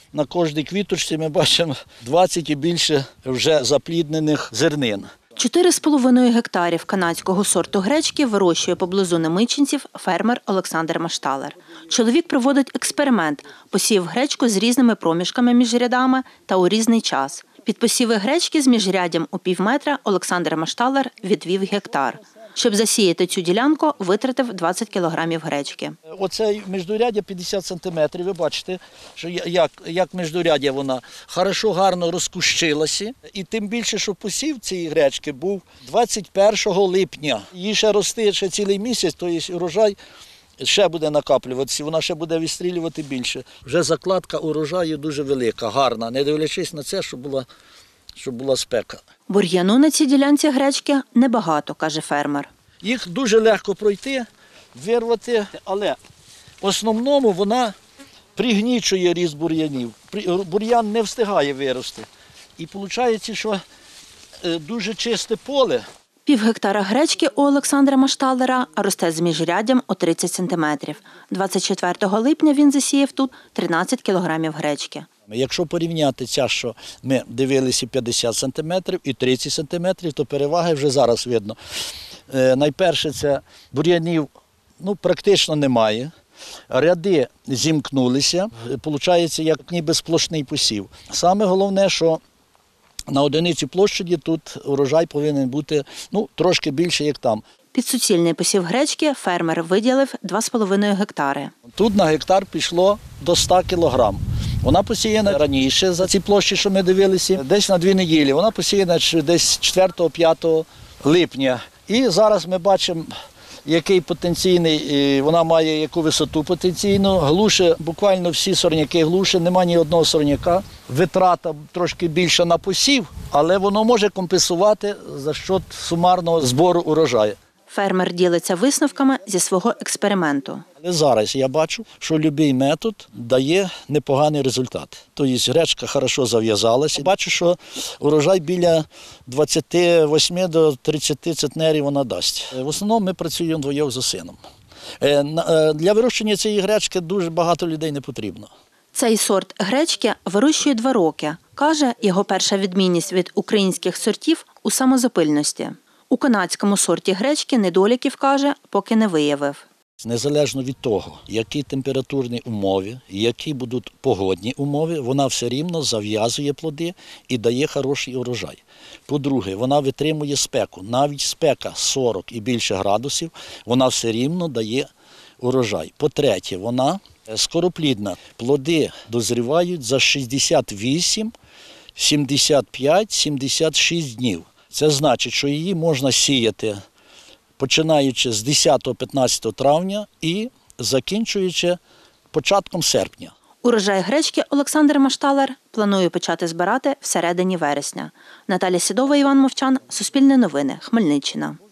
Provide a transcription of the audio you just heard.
на кожній квіточці ми бачимо 20 і більше вже запліднених зернин. 4,5 гектарів канадського сорту гречки вирощує поблизу Немичинців фермер Олександр Машталер. Чоловік проводить експеримент – посів гречку з різними проміжками між рядами та у різний час. Під посіви гречки з міжряддям у півметра Олександр Машталер відвів гектар. Щоб засіяти цю ділянку, витратив 20 кілограмів гречки. Оце міждуряддя 50 сантиметрів. Ви бачите, що як міждуряддя вона гарно розкущилася. І тим більше, що посів цієї гречки був 21 липня. Їй ще рости ще цілий місяць, тобто урожай ще буде накаплюватися, вона ще буде відстрілювати більше. Вже закладка урожаю дуже велика, гарна, не дивлячись на це, щоб була спека. Бур'яну на цій ділянці гречки небагато, каже фермер. Їх дуже легко пройти, вирвати, але в основному вона пригнічує ріст бур'янів. Бур'ян не встигає вирости. І виходить, що дуже чисте поле. Півгектара гречки у Олександра Машталера росте з міжряддям у 30 сантиметрів. 24 липня він засіяв тут 13 кілограмів гречки. Якщо порівняти ця, що ми дивилися 50 сантиметрів і 30 сантиметрів, то переваги вже зараз видно. Найперше, це бур'янів практично немає. Ряди зімкнулися, виходить, як ніби сплошний посів. Саме головне, що на одиниці площаді тут урожай повинен бути трошки більше, як там. Під суцільний посів гречки фермер виділив 2,5 гектари. Тут на гектар пішло до 100 кілограм. Вона посіяна раніше за ці площі, що ми дивилися, десь на 2 неділі. Вона посіяна десь 4-5 липня. І зараз ми бачимо, який потенційний, вона має яку висоту потенційну. Глуше, буквально всі сорняки глуше, немає ні одного сорняка. Витрата трошки більша на посів, але воно може компенсувати за счет сумарного збору урожаю. Фермер ділиться висновками зі свого експерименту. Але зараз я бачу, що будь-який метод дає непоганий результат. Тобто гречка добре зав'язалася. Бачу, що урожай біля 28 до 30 центнерів вона дасть. В основному ми працюємо вдвоєм з сином. Для вирощення цієї гречки дуже багато людей не потрібно. Цей сорт гречки вирощує 2 роки. Каже, його перша відмінність від українських сортів у самозапильності. У канадському сорті гречки недоліків, каже, поки не виявив. Незалежно від того, які температурні умови, які будуть погодні умови, вона все рівно зав'язує плоди і дає хороший урожай. По-друге, вона витримує спеку. Навіть спека 40 і більше градусів, вона все рівно дає урожай. По-третє, вона скороплідна. Плоди дозрівають за 68, 75, 76 днів. Це значить, що її можна сіяти, починаючи з 10-15 травня і закінчуючи початком серпня. Урожай гречки Олександр Машталер планує почати збирати всередині вересня. Наталя Сідова, Іван Мовчан, Суспільне новини, Хмельниччина.